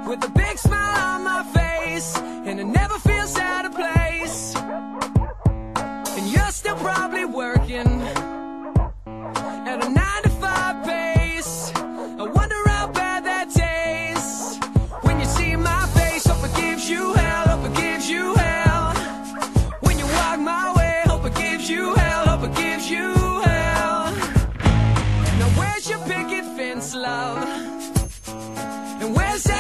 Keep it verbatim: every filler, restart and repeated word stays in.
with a big smile on my face, and it never feels out of place. And you're still probably working at a nine to five pace. I wonder how bad that tastes when you see my face. Hope it gives you hell, hope it gives you hell. When you walk my way, hope it gives you hell, hope it gives you hell. Now where's your picket fence, love? And where's that